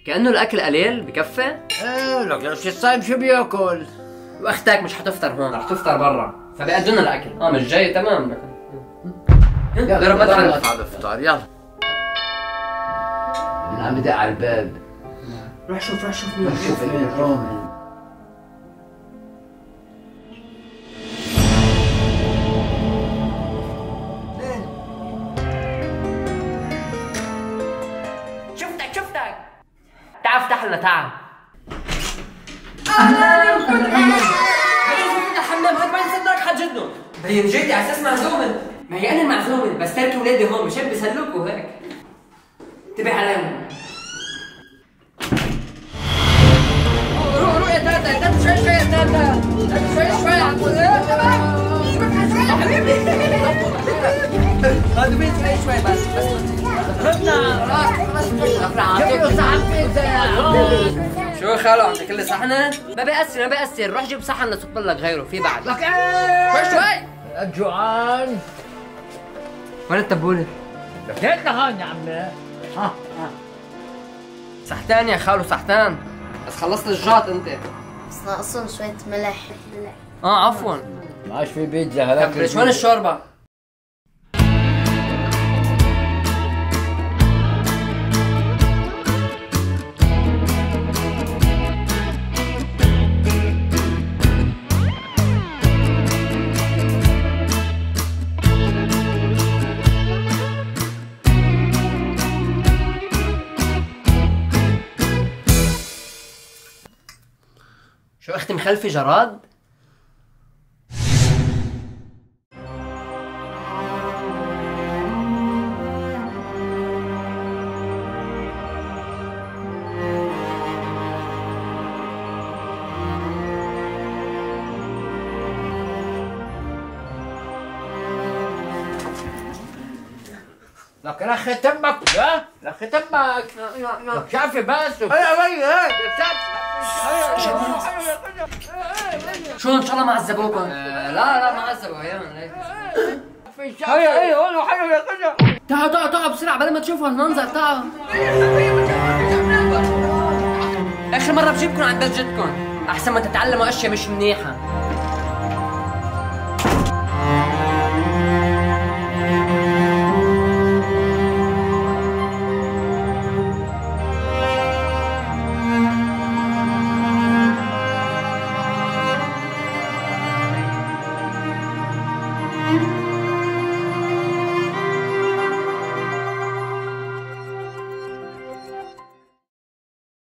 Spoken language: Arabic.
كأنه الأكل قليل بكفي؟ ايه لك ليش الصايم شو بياكل؟ واختك مش حتفطر هون، رح تفطر برا، فبيقدمنا الأكل. مش جاي تمام. يلا ما تخلص على الفطار يلا. من عم بدق على الباب. روح شوف مين. شوف مين رومي. شفتك تعال افتح لنا تعال. الحمام هيك ما يصدقك حد جدهم. بين جيتي على اساس معزومه. ما هي انا المعزومه بس تركي ولادي هون مش هيك بيسلوكوا هيك. انتبه عليهم. روح يا تاتا شوي يا تاتا. شوي عم بقول حبيبي. هذا بيت شوي بس شو خالو عم تاكل صحنه؟ ما بيأثر روح جيب صحن لصب لك غيره في بعد. لك ايه شوي جوعان. وين التبوله؟ لك هيك هون يا عمي. ها صحتان يا خالو صحتان. بس خلصت الجاط انت. بس ناقصهم شوية ملح. عفوا. ما عادش في بيتزا هلاك. وين الشوربه؟ شو اختي مخلفه جراد؟ لك رخ تمك يا رخ تمك. لك شافي بس. هيا شو ان شاء الله ما عذبوكم؟ لا ما عذبوا هيا هون حلو يا خجا. تعالوا بسرعة بلا ما تشوفوا المنظر. تعالوا آخر مرة بجيبكم عند بس جدكم أحسن ما تتعلموا أشياء مش منيحة.